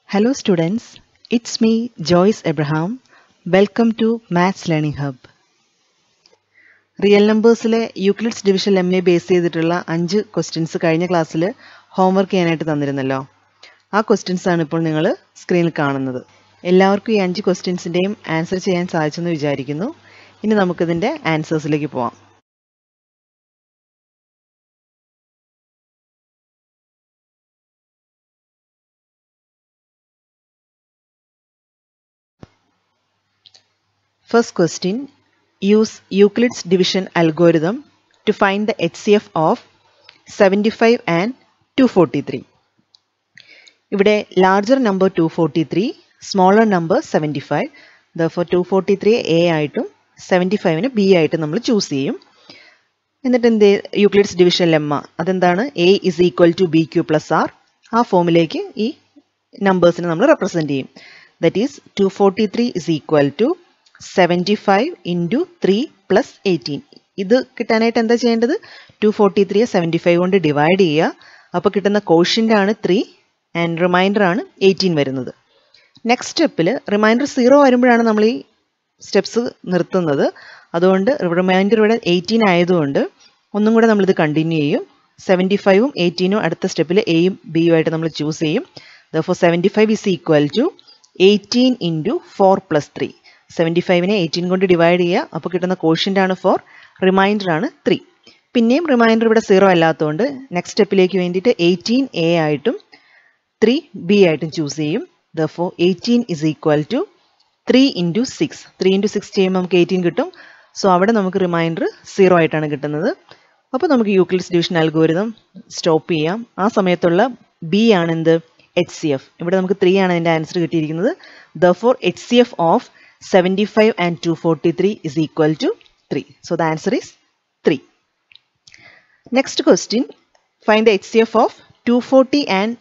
Hello students, it's me Joyce Abraham. Welcome to Maths Learning Hub. Real നമ്പേഴ്സിലെ Euclid's division ലെമ്മയെ base ചെയ്തിട്ടുള്ള 5 questions കഴിഞ്ഞ ക്ലാസ്സിൽ homework ചെയ്യാനായിട്ട് തന്നിരുന്നല്ലോ. ആ ക്വസ്റ്റ്യൻസ് ആണ് ഇപ്പോൾ നിങ്ങൾ സ്ക്രീനിൽ കാണുന്നത്. എല്ലാവർക്കും ഈ 5 ക്വസ്റ്റ്യൻസിൻ്റെയും ആൻസർ ചെയ്യാൻ സാധിച്ചെന്ന് വിചാരിക്കുന്നു. ഇനി നമുക്കിതിൻ്റെ ആൻസേഴ്സിലേക്ക് പോവാം. First question, use Euclid's division algorithm to find the HCF of 75 and 243. ഇവിടെ larger number 243, smaller number 75. Therefore 243 A ആയിട്ടും 75 B ആയിട്ടും നമ്മൾ ചൂസ് ചെയ്യും. എന്നിട്ട് എന്ത് യൂക്ലിഡ്സ് ഡിവിഷൻ ലെമ്മ അതെന്താണ്? A is equal to BQ plus R. ആ ഫോമിലേക്ക് ഈ നമ്പേഴ്സിനെ നമ്മൾ റെപ്രസെൻറ്റ് ചെയ്യും. That is 243 is equal to 75 into 3 plus 18. ഇത് കിട്ടാനായിട്ട് എന്താ ചെയ്യേണ്ടത്? 243 75 കൊണ്ട് ഡിവൈഡ് ചെയ്യുക. അപ്പോൾ കിട്ടുന്ന കോഷ്യൻ്റ് ആണ് 3 ആൻഡ് റിമൈൻഡർ ആണ് 18 വരുന്നത്. നെക്സ്റ്റ് സ്റ്റെപ്പിൽ റിമൈൻഡർ 0 വരുമ്പോഴാണ് നമ്മൾ ഈ സ്റ്റെപ്സ് നിർത്തുന്നത്. അതുകൊണ്ട് റിമൈൻഡർ ഇവിടെ 18 ആയതുകൊണ്ട് ഒന്നും കൂടെ നമ്മളിത് കണ്ടിന്യൂ ചെയ്യും. 75ഉം 18ഉം അടുത്ത സ്റ്റെപ്പിൽ എയും ബിയും ആയിട്ട് നമ്മൾ ചൂസ് ചെയ്യും. Therefore 75 is equal to 18 into 4 plus 3. 75നെ 18 കൊണ്ട് ഡിവൈഡ് ചെയ്യുക. അപ്പോൾ കിട്ടുന്ന കോഷ്യൻ്റ് ആണ് 4, റിമൈൻഡർ ആണ് 3. പിന്നെയും റിമൈൻഡർ ഇവിടെ 0 അല്ലാത്തതുകൊണ്ട് നെക്സ്റ്റ് സ്റ്റെപ്പിലേക്ക് വേണ്ടിയിട്ട് 18 A ആയിട്ടും 3 B ആയിട്ടും ചൂസ് ചെയ്യും. Therefore 18 is equal to 3 into 6. 3 into 6 ചെയ്യുമ്പോൾ നമുക്ക് 18 കിട്ടും. സോ അവിടെ നമുക്ക് റിമൈൻഡർ 0 ആയിട്ടാണ് കിട്ടുന്നത്. അപ്പോൾ നമുക്ക് യൂക്ലിഡ്സ് ഡിവിഷൻ അൽഗോരിതം സ്റ്റോപ്പ് ചെയ്യാം. ആ സമയത്തുള്ള B ആണ് എന്ത്? HCF. ഇവിടെ നമുക്ക് 3 ആണ് അതിൻ്റെ ആൻസർ കിട്ടിയിരിക്കുന്നത്. Therefore HCF of 75 and 243 is equal to 3. So the answer is 3. Next question, find the HCF of 240 and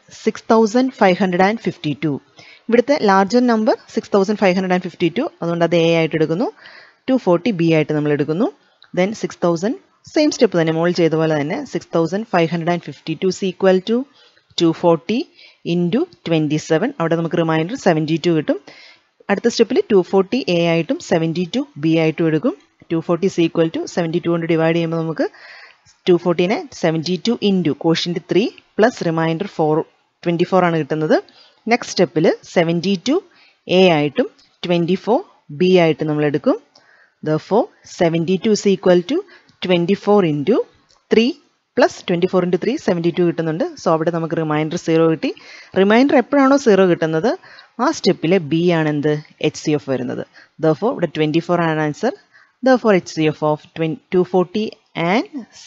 6552. ഇവിടുത്തെ ലാർജർ നമ്പർ 6552, അതുകൊണ്ട് അത് A ആയിട്ട് എടുക്കുന്നു. 240 B ആയിട്ട് നമ്മൾ എടുക്കുന്നു. ദെൻ 6000 സെയിം സ്റ്റെപ്പ് തന്നെ മോൾ ചെയ്ത പോലെ തന്നെ 6552 is equal to 240 into 27. അവിടെ നമുക്ക് റിമൈൻഡർ 72 കിട്ടും. അടുത്ത സ്റ്റെപ്പിൽ 240 A ആയിട്ടും 72 B ആയിട്ടും എടുക്കും. 240 is equal to 72 കൊണ്ട് ഡിവൈഡ് ചെയ്യുമ്പോൾ നമുക്ക് 240നെ 72 ഇൻറ്റു കോഷ്യൻ്റ് 3 പ്ലസ് റിമൈൻഡർ 24 ആണ് കിട്ടുന്നത്. നെക്സ്റ്റ് സ്റ്റെപ്പിൽ 72 A ആയിട്ടും 24 B ആയിട്ടും നമ്മൾ എടുക്കും. Therefore 72 is equal to 24 into 3 plus 24 into 3 72 കിട്ടുന്നുണ്ട്. സോ അവിടെ നമുക്ക് റിമൈൻഡർ 0 കിട്ടി. റിമൈൻഡർ എപ്പോഴാണോ 0 കിട്ടുന്നത് ആ സ്റ്റെപ്പിലെ B ആണ് എന്ത്? HCF വരുന്നത്. Therefore ഇവിടെ 24 ആണ് answer. Therefore HCF of 240 and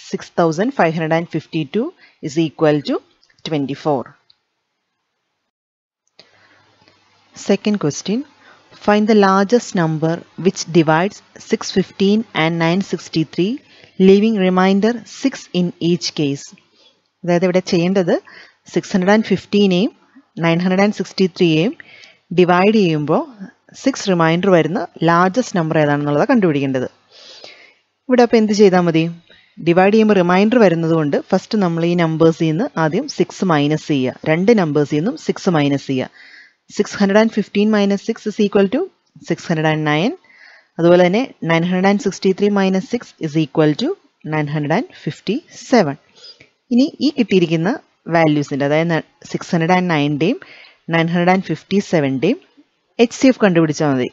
6552 is equal to 24. Second question, find the largest number which divides 615 and 963, leaving remainder 6 in each case. അതായത് ഇവിടെ ചെയ്യേണ്ടത് 615നെയും 963യെയും ഡിവൈഡ് ചെയ്യുമ്പോൾ 6 റിമൈൻഡർ വരുന്ന ലാർജസ്റ്റ് നമ്പർ ഏതാണെന്നുള്ളത് കണ്ടുപിടിക്കേണ്ടത്. ഇവിടെ അപ്പോൾ എന്ത് ചെയ്താൽ മതി? ഡിവൈഡ് ചെയ്യുമ്പോൾ റിമൈൻഡർ വരുന്നത് കൊണ്ട് ഫസ്റ്റ് നമ്മൾ ഈ നമ്പേഴ്സിൽ നിന്ന് ആദ്യം 6 മൈനസ് ചെയ്യുക. രണ്ട് നമ്പേഴ്സിൽ നിന്നും 6 മൈനസ് ചെയ്യുക. 615 മൈനസ് 6 is equal to 609. അതുപോലെ തന്നെ 963 മൈനസ് 6 is equal to 957. ഇനി ഈ കിട്ടിയിരിക്കുന്ന വാല്യൂസിൻ്റെ അതായത് 609ൻ്റെയും 957ൻ്റെയും HCF കണ്ടുപിടിച്ചാൽ മതി.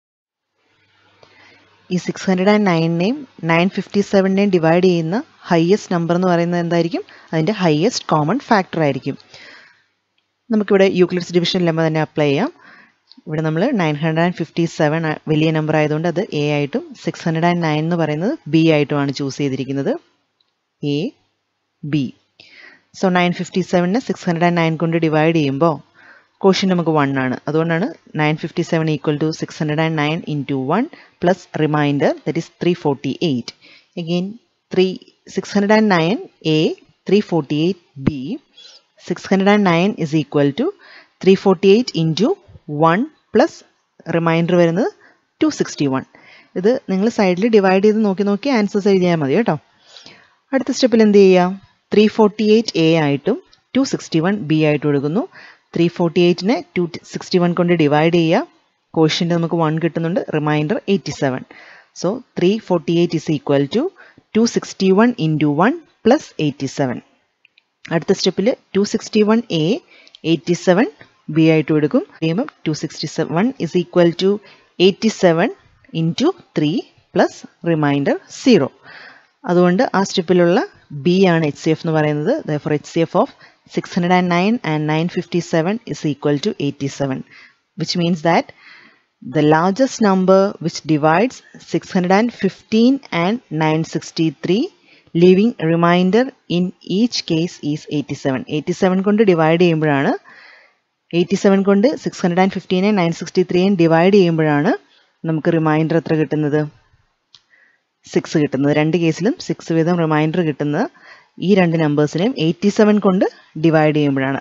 ഈ 609നെയും 957നെയും ഡിവൈഡ് ചെയ്യുന്ന ഹയസ്റ്റ് നമ്പർ എന്ന് പറയുന്നത് എന്തായിരിക്കും? അതിൻ്റെ ഹയസ്റ്റ് കോമൺ ഫാക്ടർ ആയിരിക്കും. നമുക്കിവിടെ യൂക്ലിഡ്സ് ഡിവിഷൻ ലെമ്മ തന്നെ അപ്ലൈ ചെയ്യാം. ഇവിടെ നമ്മൾ 957 വലിയ നമ്പർ ആയതുകൊണ്ട് അത് A ആയിട്ടും 609 എന്ന് പറയുന്നത് B ആയിട്ടുമാണ് ചൂസ് ചെയ്തിരിക്കുന്നത്. A B. സോ 957നെ 609 കൊണ്ട് ഡിവൈഡ് ചെയ്യുമ്പോൾ കോഷ്യൻ്റ് നമുക്ക് 1 ആണ്. അതുകൊണ്ടാണ് 957 equal to 609 into 1 plus remainder that is 348. Again 609 A 348 B. 609 is equal to 348 into 1 plus remainder വരുന്നത് 261. ഇത് നിങ്ങൾ സൈഡിൽ ഡിവൈഡ് ചെയ്ത് നോക്കി ആൻസേഴ്സ് എഴുതിയാൽ മതി കേട്ടോ. അടുത്ത സ്റ്റെപ്പിൽ എന്ത് ചെയ്യുക? 348 A ആയിട്ടും 261 B ആയിട്ടും എടുക്കുന്നു. 348നെ 261 കൊണ്ട് ഡിവൈഡ് ചെയ്യുക. കോഷ്യൻ്റ് നമുക്ക് 1 കിട്ടുന്നുണ്ട്. Remainder 87. So 348 is equal to 261 into 1 plus 87. അടുത്ത സ്റ്റെപ്പിൽ 261A 87B ആയിട്ട് എടുക്കും. ചെയ്യുമ്പം 261 is equal to 87 into 3 plus remainder 0. അതുകൊണ്ട് ആ സ്റ്റെപ്പിലുള്ള B ആണ് HCF എന്ന് പറയുന്നത്. Therefore HCF of 609 and 957 is equal to 87, which means that the largest number which divides 615 and 963, leaving remainder in each case is 87. 87 കൊണ്ട് divide ചെയ്യുമ്പോഴാണ് 87 കൊണ്ട് 615 963 divide ചെയ്യുമ്പോഴാണ് നമുക്ക് റിമൈൻഡർ എത്ര കിട്ടുന്നത്? 6 കിട്ടുന്നത്. രണ്ട് കേസിലും 6 വീതം റിമൈൻഡർ കിട്ടുന്നത് ഈ രണ്ട് നമ്പേഴ്സിനെയും 87 കൊണ്ട് ഡിവൈഡ് ചെയ്യുമ്പോഴാണ്.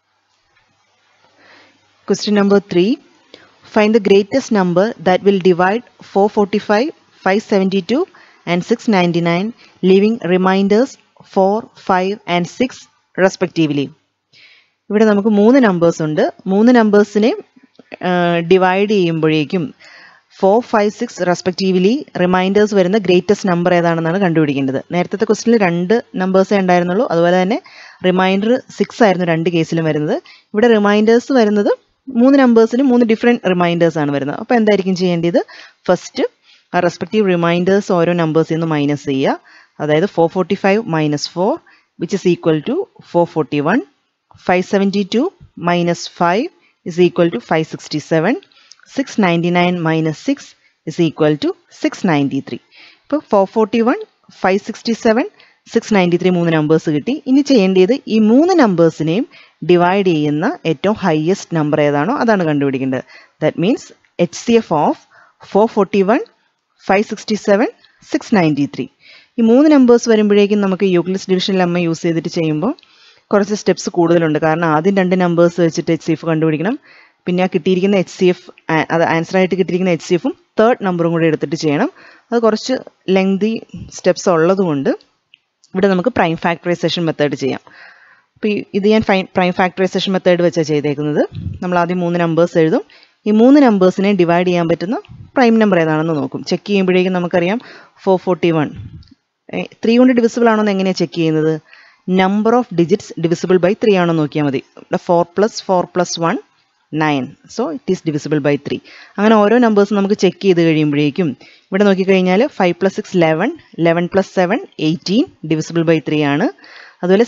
Question number 3. Find the greatest number that will divide 445, 572 and 699, leaving remainders 4, 5 and 6 respectively. ഇവിടെ നമുക്ക് 3 നമ്പേഴ്സ് ഉണ്ട്. 3 നമ്പേഴ്സിനെ ഡിവൈഡ് ചെയ്യുമ്പോഴേക്കും 4, 5, 6 റെസ്പെക്റ്റീവ്ലി റിമൈൻഡേഴ്സ് വരുന്ന ഗ്രേറ്റസ്റ്റ് നമ്പർ ഏതാണെന്നാണ് കണ്ടുപിടിക്കേണ്ടത്. നേരത്തെ ക്വസ്റ്റിനിൽ 2 നമ്പേഴ്സേ ഉണ്ടായിരുന്നുള്ളൂ. അതുപോലെ തന്നെ റിമൈൻഡർ 6 ആയിരുന്നു രണ്ട് കേസിലും വരുന്നത്. ഇവിടെ റിമൈൻഡേഴ്സ് വരുന്നത് 3 നമ്പേഴ്സിന് 3 ഡിഫറെൻറ്റ് റിമൈൻഡേഴ്സ് ആണ് വരുന്നത്. അപ്പോൾ എന്തായിരിക്കും ചെയ്യേണ്ടത്? ഫസ്റ്റ് ആ റെസ്പെക്റ്റീവ് റിമൈൻഡേഴ്സ് ഓരോ നമ്പേഴ്സിൽ നിന്ന് മൈനസ് ചെയ്യുക. അതായത് 445 minus 4 which is equal to 441, 572 minus 5 is equal to 567, 699 minus 6 is equal to 693. ഇപ്പോൾ 441, 567, 693 3 നമ്പേഴ്സ് കിട്ടി. ഇനി ചെയ്യേണ്ടത് ഈ 3 നമ്പേഴ്സിനെയും ഡിവൈഡ് ചെയ്യുന്ന ഏറ്റവും ഹയസ്റ്റ് നമ്പർ ഏതാണോ അതാണ് കണ്ടുപിടിക്കേണ്ടത്. That means HCF of 441, 567, 693. ഈ 3 നമ്പേഴ്സ് വരുമ്പോഴേക്കും നമുക്ക് യൂക്ലിഡ്സ് ഡിവിഷൻ ലെമ്മ യൂസ് ചെയ്തിട്ട് ചെയ്യുമ്പോൾ കുറച്ച് സ്റ്റെപ്സ് കൂടുതലുണ്ട്. കാരണം ആദ്യം 2 നമ്പേഴ്സ് വെച്ചിട്ട് HCF കണ്ടുപിടിക്കണം. പിന്നെ ആ കിട്ടിയിരിക്കുന്ന HCF, അത് ആൻസറായിട്ട് കിട്ടിയിരിക്കുന്ന HCFും തേർഡ് നമ്പറും കൂടെ എടുത്തിട്ട് ചെയ്യണം. അത് കുറച്ച് ലെങ്തി സ്റ്റെപ്സ് ഉള്ളതുകൊണ്ട് ഇവിടെ നമുക്ക് പ്രൈം ഫാക്ടറൈസേഷൻ മെത്തേഡ് ചെയ്യാം. അപ്പോൾ ഇത് ഞാൻ പ്രൈം ഫാക്ടറൈസേഷൻ മെത്തേഡ് വെച്ചാണ് ചെയ്തേക്കുന്നത്. നമ്മൾ ആദ്യം 3 നമ്പേഴ്സ് എഴുതും. ഈ 3 നമ്പേഴ്സിനെ ഡിവൈഡ് ചെയ്യാൻ പറ്റുന്ന പ്രൈം നമ്പർ ഏതാണെന്ന് നോക്കും. ചെക്ക് ചെയ്യുമ്പോഴേക്കും നമുക്കറിയാം 441 3 കൊണ്ട് ഡിവിസിബിൾ ആണോ എന്ന് എങ്ങനെയാണ് ചെക്ക് ചെയ്യുന്നത്? Number of digits divisible by 3 ആണോ നോക്കിയാൽ മതി. ഇവിടെ 4 + 1 9. So it is divisible by 3. അങ്ങനെ ഓരോ നമ്പേഴ്സും നമുക്ക് ചെക്ക് ചെയ്ത് കഴിയുമ്പോഴേക്കും ഇവിടെ നോക്കിക്കഴിഞ്ഞാൽ 5 + 6 11, 11 + 7 18 ഡിവിസിബിൾ ബൈ 3 ആണ്. അതുപോലെ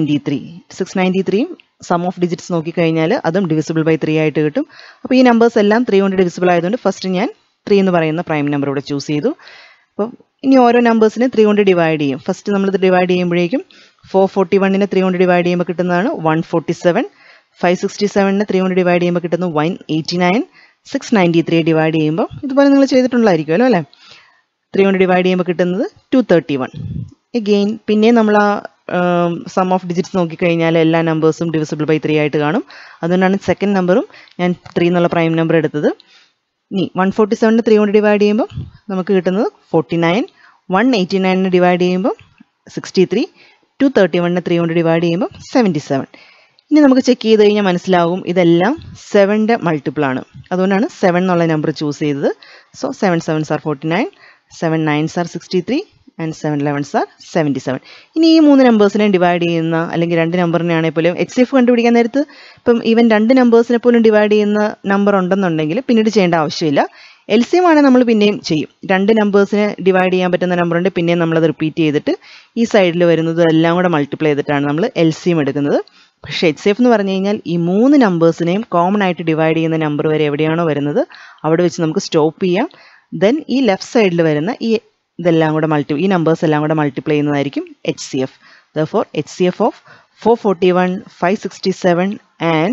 693യും സം ഓഫ് ഡിജിറ്റ്സ് നോക്കിക്കഴിഞ്ഞാൽ അതും ഡിവിസിബിൾ ബൈ 3 ആയിട്ട് കിട്ടും. അപ്പോൾ ഈ നമ്പേഴ്സ് എല്ലാം 3 കൊണ്ട് ഡിവിസിബിൾ ആയതുകൊണ്ട് ഫസ്റ്റ് ഞാൻ 3 എന്ന് പറയുന്ന പ്രൈം നമ്പർ ഇവിടെ ചൂസ് ചെയ്തു. അപ്പം ഇനി ഓരോ നമ്പേഴ്സിനെ 3 കൊണ്ട് ഡിവൈഡ് ചെയ്യും. ഫസ്റ്റ് നമ്മളിത് ഡിവൈഡ് ചെയ്യുമ്പോഴേക്കും 441നെ 3 കൊണ്ട് ഡിവൈഡ് ചെയ്യുമ്പോൾ കിട്ടുന്നതാണ് 147, 567നെ 3 കൊണ്ട് ഡിവൈഡ് ചെയ്യുമ്പോൾ കിട്ടുന്നു 189, 693 ഡിവൈഡ് ചെയ്യുമ്പോൾ ഇതുപോലെ നിങ്ങൾ ചെയ്തിട്ടുള്ളതായിരിക്കുമല്ലോ അല്ലേ. 3 കൊണ്ട് ഡിവൈഡ് ചെയ്യുമ്പോൾ കിട്ടുന്നത് 231. എഗെയിൻ പിന്നെ നമ്മൾ ആ സം ഓഫ് ഡിജിറ്റ്സ് നോക്കിക്കഴിഞ്ഞാൽ എല്ലാ നമ്പേഴ്സും ഡിവിസിബിൾ ബൈ 3 ആയിട്ട് കാണും. അതുകൊണ്ടാണ് സെക്കൻഡ് നമ്പറും ഞാൻ 3 എന്നുള്ള പ്രൈം നമ്പർ എടുത്തത്. ഇനി 147നെ 3 കൊണ്ട് ഡിവൈഡ് ചെയ്യുമ്പോൾ നമുക്ക് കിട്ടുന്നത് 49, 189നെ ഡിവൈഡ് ചെയ്യുമ്പോൾ 63, 231നെ 3 കൊണ്ട് ഡിവൈഡ് ചെയ്യുമ്പോൾ 77. ഇനി നമുക്ക് ചെക്ക് ചെയ്ത് കഴിഞ്ഞാൽ മനസ്സിലാവും ഇതെല്ലാം 7ന്റെ മൾട്ടിപ്പിൾ ആണ്. അതുകൊണ്ടാണ് 7 എന്നുള്ള നമ്പർ ചൂസ് ചെയ്തത്. So 7 7s are 49, 7 9s are 63 and 7 11s are 77. ഇനി ഈ 3 നമ്പേഴ്സിനെ ഡിവൈഡ് ചെയ്യുന്ന അല്ലെങ്കിൽ 2 നമ്പറിനെ ആണെങ്കിൽ പോലും HCF കണ്ടുപിടിക്കാൻ നേരത്ത് ഇപ്പം ഈവൻ 2 നമ്പേഴ്സിനെ പോലും ഡിവൈഡ് ചെയ്യുന്ന നമ്പർ ഉണ്ടെന്നുണ്ടെങ്കിൽ പിന്നീട് ചെയ്യേണ്ട ആവശ്യമില്ല. LCM ആണെങ്കിൽ നമ്മൾ പിന്നെയും ചെയ്യും. 2 നമ്പേഴ്സിനെ ഡിവൈഡ് ചെയ്യാൻ പറ്റുന്ന നമ്പറുണ്ട്. പിന്നെയും നമ്മളത് റിപ്പീറ്റ് ചെയ്തിട്ട് ഈ സൈഡിൽ വരുന്നത് എല്ലാം കൂടെ മൾട്ടിപ്ലൈ ചെയ്തിട്ടാണ് നമ്മൾ LCM എടുക്കുന്നത്. പക്ഷേ HCF എന്ന് പറഞ്ഞു കഴിഞ്ഞാൽ ഈ 3 നമ്പേഴ്സിനെയും കോമൺ ആയിട്ട് ഡിവൈഡ് ചെയ്യുന്ന നമ്പർ വരെ എവിടെയാണോ വരുന്നത് അവിടെ വെച്ച് നമുക്ക് സ്റ്റോപ്പ് ചെയ്യാം. ദെൻ ഈ ലെഫ്റ്റ് സൈഡിൽ വരുന്ന ഇതെല്ലാം കൂടെ ഈ നമ്പേഴ്സ് എല്ലാം കൂടെ മൾട്ടിപ്ലൈ ചെയ്യുന്നതായിരിക്കും HCF. Therefore HCF of 441, 567 and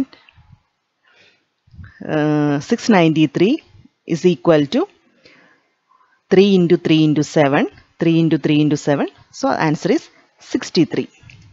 693 is equal to 3 into 3 into 7, 3 into 3 into 7. So answer is 63.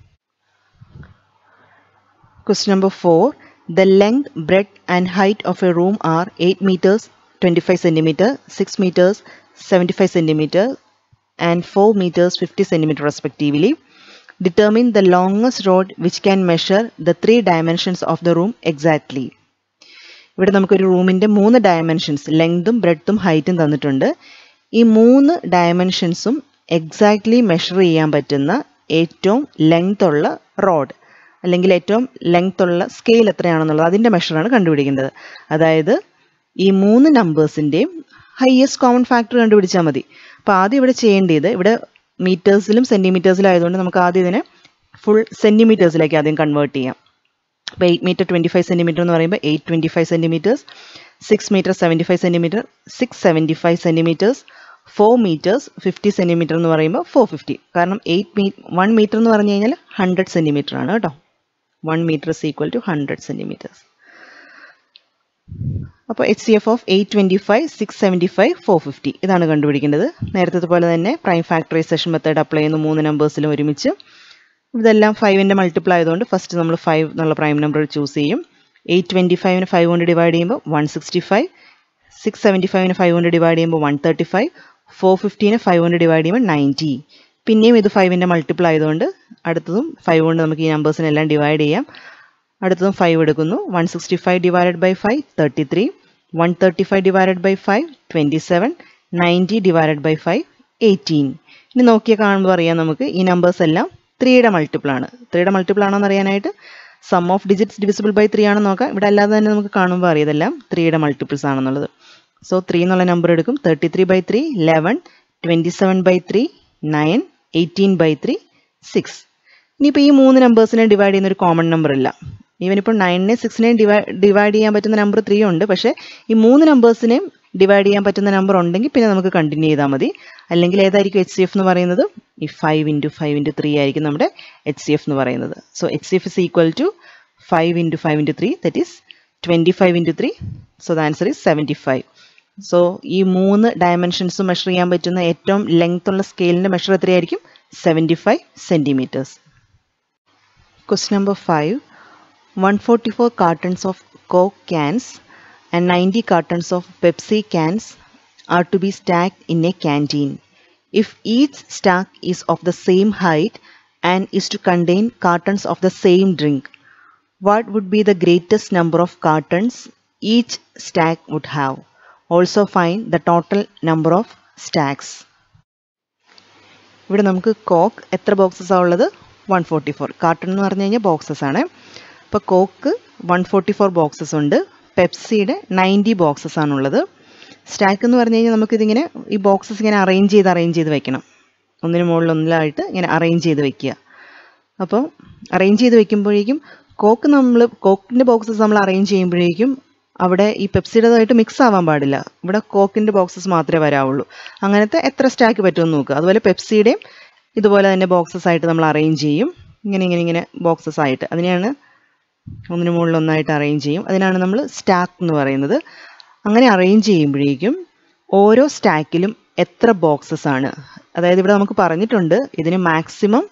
Question number 4. The length, breadth and height of a room are 8 meters, 25 centimeter, 6 meters, 75 centimeter and 4 meters, 50 centimeter respectively. Determine the longest rod which can measure the 3 dimensions of the room exactly. ഇവിടെ നമുക്കൊരു റൂമിൻ്റെ 3 dimensions ലെങ്തും ബ്രെഡ്ത്തും ഹൈറ്റും തന്നിട്ടുണ്ട്. ഈ 3 ഡയമെൻഷൻസും exactly measure ചെയ്യാൻ പറ്റുന്ന ഏറ്റവും length ഉള്ള റോഡ് അല്ലെങ്കിൽ ഏറ്റവും ലെങ്ത് ഉള്ള സ്കെയിൽ എത്രയാണെന്നുള്ളത് അതിൻ്റെ മെഷറാണ് കണ്ടുപിടിക്കേണ്ടത്. അതായത് ഈ 3 നമ്പേഴ്സിൻ്റെയും ഹയസ്റ്റ് കോമൺ ഫാക്ടർ കണ്ടുപിടിച്ചാൽ മതി. അപ്പോൾ ആദ്യം ഇവിടെ ചെയ്യേണ്ടത്, ഇവിടെ മീറ്റേഴ്സിലും സെൻറ്റിമീറ്റേഴ്സിലും ആയതുകൊണ്ട് നമുക്ക് ആദ്യം ഇതിനെ ഫുൾ സെൻറ്റിമീറ്റേഴ്സിലേക്ക് ആദ്യം കൺവേർട്ട് ചെയ്യാം. അപ്പോൾ 8 മീറ്റർ 25 സെൻറ്റിമീറ്റർ എന്ന് പറയുമ്പോൾ 825 centimetres, 6 metre 75 centimetre 675 centimetres, 4 metres 50 centimetre എന്ന് പറയുമ്പോൾ 450. കാരണം 1 മീറ്റർ എന്ന് പറഞ്ഞു കഴിഞ്ഞാൽ 100 സെൻറ്റിമീറ്റർ ആണ് കേട്ടോ. 1 metre is equal to 100 centimetres. അപ്പോൾ HCF ഓഫ് 825, 675, 450 ഇതാണ് കണ്ടുപിടിക്കേണ്ടത്. നേരത്തെ പോലെ തന്നെ പ്രൈം ഫാക്ടറൈസേഷൻ മെത്തേഡ് അപ്ലൈ ചെയ്യുന്നു 3 നമ്പേഴ്സിലും ഒരുമിച്ച്. ഇതെല്ലാം 5ൻ്റെ മൾട്ടിപ്പിൾ ആയതുകൊണ്ട് ഫസ്റ്റ് നമ്മൾ 5 എന്നുള്ള പ്രൈം നമ്പർ ചൂസ് ചെയ്യും. 825നെ 5 കൊണ്ട് ഡിവൈഡ് ചെയ്യുമ്പോൾ 165, 675നെ 5 കൊണ്ട് ഡിവൈഡ് ചെയ്യുമ്പോൾ 135, 450നെ 5 കൊണ്ട് ഡിവൈഡ് ചെയ്യുമ്പോൾ 90. പിന്നെയും ഇത് 5ൻ്റെ മൾട്ടിപ്പിൾ ആയതുകൊണ്ട് അടുത്തതും 5 കൊണ്ട് നമുക്ക് ഈ നമ്പേഴ്സിനെല്ലാം ഡിവൈഡ് ചെയ്യാം. അടുത്തതും 5 എടുക്കുന്നു. 165 divided by 5 33, 135 divided by 5 27, 90 divided by 5 18. ഇനി നോക്കിയാൽ കാണുമ്പോൾ അറിയാം നമുക്ക് ഈ നമ്പേഴ്സ് എല്ലാം 3യുടെ മൾട്ടിപ്പിൾ ആണ്. 3യുടെ മൾട്ടിപ്പിൾ ആണെന്ന് അറിയാനായിട്ട് sum of digits divisible by 3 ആണെന്ന് നോക്കാം. ഇവിടെ അല്ലാതെ തന്നെ നമുക്ക് കാണുമ്പോൾ അറിയാം ഇതെല്ലാം 3യുടെ മൾട്ടിപ്പിൾസ് ആണെന്നുള്ളത്. സോ 3 എന്നുള്ള നമ്പർ എടുക്കും. 33 ബൈ 3 11, 27 ബൈ 3 9, 18 ബൈ 3 6. ഇനിയിപ്പോൾ ഈ 3 നമ്പേഴ്സിനെ ഡിവൈഡ് ചെയ്യുന്ന ഒരു കോമൺ നമ്പർ ഇല്ല. ഈവൻ ഇപ്പോൾ 9നെ 6നെയും ഡിവൈഡ് ചെയ്യാൻ പറ്റുന്ന നമ്പർ 3 ഉണ്ട്. പക്ഷേ ഈ 3 നമ്പേഴ്സിനെയും ഡിവൈഡ് ചെയ്യാൻ പറ്റുന്ന നമ്പർ ഉണ്ടെങ്കിൽ പിന്നെ നമുക്ക് കണ്ടിന്യൂ ചെയ്താൽ മതി. അല്ലെങ്കിൽ ഏതായിരിക്കും HCF എന്ന് പറയുന്നത്? ഈ 5 × 5 × 3 ആയിരിക്കും നമ്മുടെ HCF എന്ന് പറയുന്നത്. So HCF is equal to 5 × 5 × 3, that is 25 × 3. So the answer is 75. So ഈ 3 ഡയമെൻഷൻസും മെഷർ ചെയ്യാൻ പറ്റുന്ന ഏറ്റവും ലെങ്ത് ഉള്ള സ്കെയിലിൻ്റെ മെഷർ എത്രയായിരിക്കും? 75 centimetres. Question number 5. 144 cartons of Coke cans and 90 cartons of Pepsi cans are to be stacked in a canteen. If each stack is of the same height and is to contain cartons of the same drink, what would be the greatest number of cartons each stack would have? Also find the total number of stacks. ഇവിടെ നമുക്ക് coke എത്ര boxes ആണ് ഉള്ളത്? 144. Carton എന്ന് പറഞ്ഞു കഴിഞ്ഞാൽ boxes ആണ്. അപ്പോൾ കോക്ക് 144 ബോക്സസ് ഉണ്ട്. പെപ്സിയുടെ 90 ബോക്സസ് ആണുള്ളത്. സ്റ്റാക്ക് എന്ന് പറഞ്ഞു കഴിഞ്ഞാൽ നമുക്കിതിങ്ങനെ ഈ ബോക്സസ് ഇങ്ങനെ അറേഞ്ച് ചെയ്ത് വെക്കണം. ഒന്നിന് മുകളിൽ ഒന്നിലായിട്ട് ഇങ്ങനെ അറേഞ്ച് ചെയ്ത് വെക്കുക. അപ്പോൾ അറേഞ്ച് ചെയ്ത് വെക്കുമ്പോഴേക്കും കോക്കിൻ്റെ ബോക്സസ് നമ്മൾ അറേഞ്ച് ചെയ്യുമ്പോഴേക്കും അവിടെ ഈ പെപ്സിയുടേതായിട്ട് മിക്സ് ആവാൻ പാടില്ല. ഇവിടെ കോക്കിൻ്റെ ബോക്സസ് മാത്രമേ വരാവുള്ളൂ. അങ്ങനത്തെ എത്ര സ്റ്റാക്ക് പറ്റുമെന്ന് നോക്കുക. അതുപോലെ പെപ്സിയുടെയും ഇതുപോലെ തന്നെ ബോക്സസ് ആയിട്ട് നമ്മൾ അറേഞ്ച് ചെയ്യും. ഇങ്ങനെ ബോക്സസ് ആയിട്ട് അതിനെയാണ് ഒന്നിന് മുകളിൽ ഒന്നായിട്ട് അറേഞ്ച് ചെയ്യും. അതിനാണ് നമ്മൾ സ്റ്റാക്ക് എന്ന് പറയുന്നത്. അങ്ങനെ അറേഞ്ച് ചെയ്യുമ്പോഴേക്കും ഓരോ സ്റ്റാക്കിലും എത്ര ബോക്സസ് ആണ്, അതായത് ഇവിടെ നമുക്ക് പറഞ്ഞിട്ടുണ്ട് ഇതിന് മാക്സിമം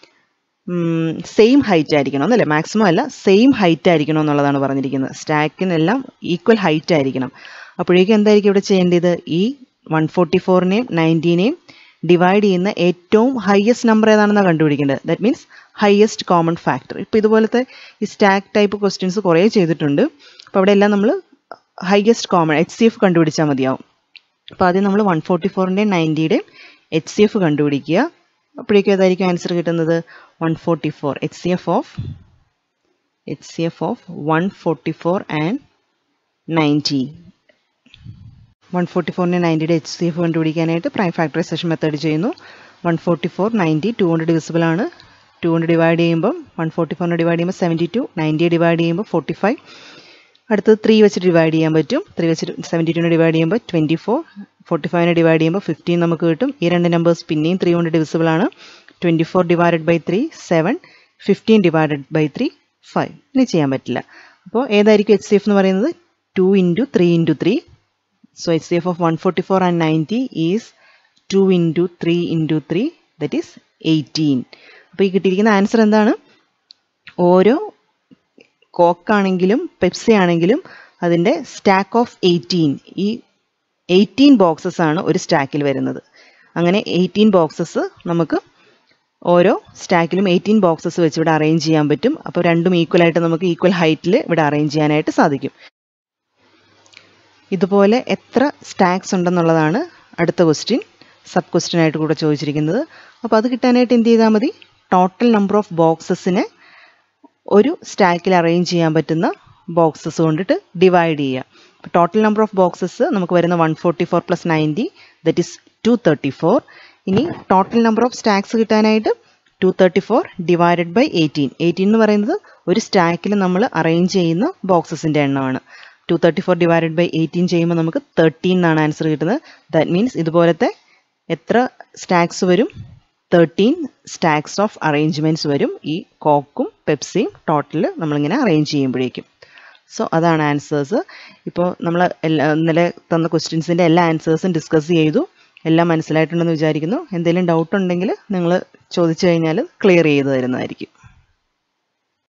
സെയിം ഹൈറ്റ് ആയിരിക്കണം എന്നല്ലേ, മാക്സിമം അല്ല സെയിം ഹൈറ്റ് ആയിരിക്കണം എന്നുള്ളതാണ് പറഞ്ഞിരിക്കുന്നത്. സ്റ്റാക്കിനെല്ലാം ഈക്വൽ ഹൈറ്റ് ആയിരിക്കണം. അപ്പോഴേക്കും എന്തായിരിക്കും ഇവിടെ ചെയ്യേണ്ടത്? ഈ 144നെയും 90നെയും ഡിവൈഡ് ചെയ്യുന്ന ഏറ്റവും ഹയസ്റ്റ് നമ്പർ ഏതാണെന്നാണ് കണ്ടുപിടിക്കേണ്ടത്. That means highest common factor. ഇപ്പോൾ ഇതുപോലത്തെ ഈ സ്റ്റാക്ക് ടൈപ്പ് ക്വസ്റ്റ്യൻസ് കുറേ ചെയ്തിട്ടുണ്ട്. അപ്പോൾ അവിടെ എല്ലാം നമ്മൾ ഹയസ്റ്റ് കോമൺ HCF കണ്ടുപിടിച്ചാൽ മതിയാവും. അപ്പോൾ ആദ്യം നമ്മൾ 144ൻ്റെയും 90യുടെയും HCF കണ്ടുപിടിക്കുക. അപ്പോഴേക്കും ഏതായിരിക്കും ആൻസർ കിട്ടുന്നത്? 144. HCF of 144 and 90. 144നെ 90യുടെ HCF കണ്ടുപിടിക്കാനായിട്ട് പ്രൈം ഫാക്ടറൈസേഷൻ മെത്തേഡ് ചെയ്യുന്നു. 144 90 2 കൊണ്ട് ഡിവിസിബിൾ ആണ്. 2 കൊണ്ട് ഡിവൈഡ് ചെയ്യുമ്പോൾ 144നെ ഡിവൈഡ് ചെയ്യുമ്പോൾ 72, 90യെ ഡിവൈഡ് ചെയ്യുമ്പോൾ 45. അടുത്തത് 3 വെച്ചിട്ട് ഡിവൈഡ് ചെയ്യാൻ പറ്റും. 3 വെച്ചിട്ട് 72നെ ഡിവൈഡ് ചെയ്യുമ്പോൾ 24, 45നെ ഡിവൈഡ് ചെയ്യുമ്പോൾ 15 നമുക്ക് കിട്ടും. ഈ രണ്ട് നമ്പേഴ്സ് പിന്നെയും 3 കൊണ്ട് ഡിവിസിബിൾ ആണ്. 24 ഡിവൈഡഡ് ബൈ 3 7, 15 ഡിവൈഡഡ് ബൈ 3 5. ഇനി ചെയ്യാൻ പറ്റില്ല. അപ്പോൾ ഏതായിരിക്കും HCF എന്ന് പറയുന്നത്? 2 × 3 × 3. So HCF of 144 and 90 is 2 × 3 × 3, that is 18. അപ്പോൾ ഈ കിട്ടിയിരിക്കുന്ന ആൻസർ എന്താണ്? ഓരോ കോക്കാണെങ്കിലും പെപ്സി ആണെങ്കിലും അതിൻ്റെ സ്റ്റാക്ക് ഓഫ് 18, ഈ 18 ബോക്സസ് ആണ് ഒരു സ്റ്റാക്കിൽ വരുന്നത്. അങ്ങനെ 18 ബോക്സസ് നമുക്ക് ഓരോ സ്റ്റാക്കിലും 18 ബോക്സസ് വെച്ച് ഇവിടെ അറേഞ്ച് ചെയ്യാൻ പറ്റും. അപ്പോൾ രണ്ടും ഈക്വലായിട്ട് നമുക്ക് ഈക്വൽ ഹൈറ്റിൽ ഇവിടെ അറേഞ്ച് ചെയ്യാനായിട്ട് സാധിക്കും. ഇതുപോലെ എത്ര സ്റ്റാക്സ് ഉണ്ടെന്നുള്ളതാണ് അടുത്ത ക്വസ്റ്റ്യൻ, സബ് ക്വസ്റ്റ്യൻ ആയിട്ട് കൂടെ ചോദിച്ചിരിക്കുന്നത്. അപ്പോൾ അത് കിട്ടാനായിട്ട് എന്ത് ചെയ്താൽ മതി, ടോട്ടൽ നമ്പർ ഓഫ് ബോക്സസിനെ ഒരു സ്റ്റാക്കിൽ അറേഞ്ച് ചെയ്യാൻ പറ്റുന്ന ബോക്സസ് കൊണ്ടിട്ട് ഡിവൈഡ് ചെയ്യുക. ടോട്ടൽ നമ്പർ ഓഫ് ബോക്സസ് നമുക്ക് വരുന്ന 144 + 90 ദറ്റ് ഈസ് 234. ഇനി ടോട്ടൽ നമ്പർ ഓഫ് സ്റ്റാക്സ് കിട്ടാനായിട്ട് 234 ഡിവൈഡഡ് ബൈ 18. 18 എന്ന് പറയുന്നത് ഒരു സ്റ്റാക്കിൽ നമ്മൾ അറേഞ്ച് ചെയ്യുന്ന ബോക്സസിൻ്റെ എണ്ണമാണ്. 234 ഡിവൈഡഡ് ബൈ 18 ചെയ്യുമ്പോൾ നമുക്ക് 13 എന്നാണ് ആൻസർ കിട്ടുന്നത്. ദാറ്റ് മീൻസ് ഇതുപോലത്തെ എത്ര സ്റ്റാക്സ് വരും, 13 സ്റ്റാക്സ് ഓഫ് അറേഞ്ച്മെൻറ്റ്സ് വരും ഈ കോക്കും പെപ്സിയും ടോട്ടൽ നമ്മളിങ്ങനെ അറേഞ്ച് ചെയ്യുമ്പോഴേക്കും. സോ അതാണ് ആൻസേഴ്സ്. ഇപ്പോൾ നമ്മൾ ഇന്നലെ തന്ന ക്വസ്റ്റ്യൻസിൻ്റെ എല്ലാ ആൻസേഴ്സും ഡിസ്കസ് ചെയ്തു. എല്ലാം മനസ്സിലായിട്ടുണ്ടെന്ന് വിചാരിക്കുന്നു. എന്തെങ്കിലും ഡൗട്ട് ഉണ്ടെങ്കിൽ നിങ്ങൾ ചോദിച്ചു കഴിഞ്ഞാൽ ക്ലിയർ ചെയ്ത് തരുന്നതായിരിക്കും.